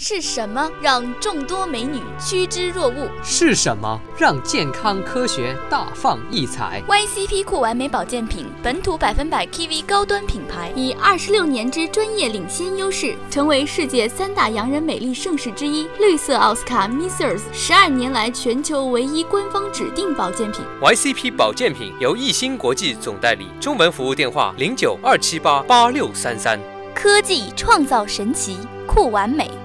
是什么让众多美女趋之若鹜？ 是什么让健康科学大放异彩 ？YCP 酷完美保健品，本土100%Kiwi 高端品牌，以26年之专业领先优势，成为世界3大洋人美丽盛世之一。绿色奥斯卡 Missers 12年来全球唯一官方指定保健品。 YCP 保健品由益兴国际总代理，中文服务电话0927888633。 科技创造神奇，酷完美。